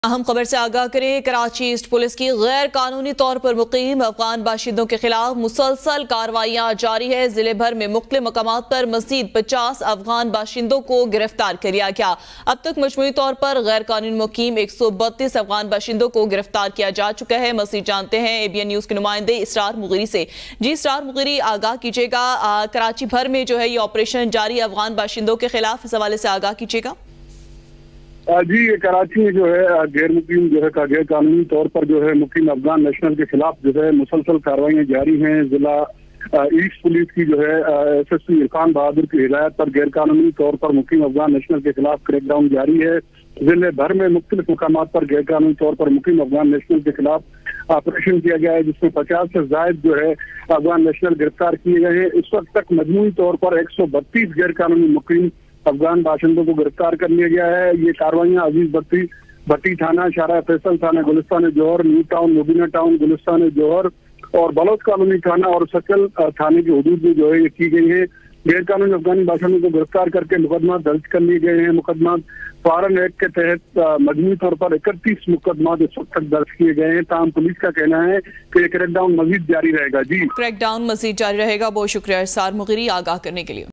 अहम खबर से आगाह करें। कराची ईस्ट पुलिस की गैर कानूनी तौर पर मुकीम अफगान बाशिंदों के खिलाफ मुसलसल कार्रवाइयां जारी है। जिले भर में मुख्तलिफ मकामात पर मजीद 50 अफगान बाशिंदों को गिरफ्तार कर लिया गया। अब तक मजमूई तौर पर गैर कानूनी मुकीम 132 अफगान बाशिंदों को गिरफ्तार किया जा चुका है। मजीद जानते हैं ABN न्यूज के नुमाइंदे इसरार मुगीरी से। जी इसरार मुगीरी, आगाह कीजिएगा, कराची भर में जो है ये ऑपरेशन जारी अफगान बाशिंदों के खिलाफ, इस हवाले से आगाह कीजिएगा। जी, ये कराची में जो है गैर मुकीम जो है गैर कानूनी तौर पर जो है मुकीम अफगान नेशनल के खिलाफ जो है मुसलसल कार्रवाइयां जारी हैं। जिला ईस्ट पुलिस की जो है SSP इरफान बहादुर की हिदायत पर गैर कानूनी तौर पर मुकीम अफगान नेशनल के खिलाफ क्रैकडाउन जारी है। जिले भर में मुख्तलिफ मकामात पर गैर कानूनी तौर पर मुकीम अफगान नेशनल के खिलाफ ऑपरेशन किया गया है, जिसमें 50 से ज्यादा जो है अफगान नेशनल गिरफ्तार किए गए हैं। इस वक्त तक मजमूई तौर पर 132 गैर कानूनी मुकीम अफगान बाशिंदों को गिरफ्तार कर लिया गया है। ये कार्रवाइयां अजीज भट्टी थाना, शारा फैसल थाना, Gulistan Jauhar, New Town, Mubina Town, Gulistan Jauhar और बलोच कॉलोनी थाना और सकल थाने की हदूद में जो है ये की गई है। गैर कानूनी अफगानी बाशिंदों को गिरफ्तार करके मुकदमा दर्ज कर लिए गए हैं। मुकदमा फॉरन एक्ट के तहत मजमूई तौर पर 31 मुकदमा इस वक्त तक दर्ज किए गए हैं। ताहम पुलिस का कहना है कि क्रैकडाउन मजीद जारी रहेगा। जी, क्रैकडाउन मजीद जारी रहेगा। बहुत शुक्रिया इसरार मुगीरी आगाह करने के लिए।